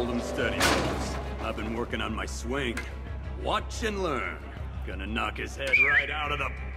Hold him steady, folks. I've been working on my swing. Watch and learn. Gonna knock his head right out of the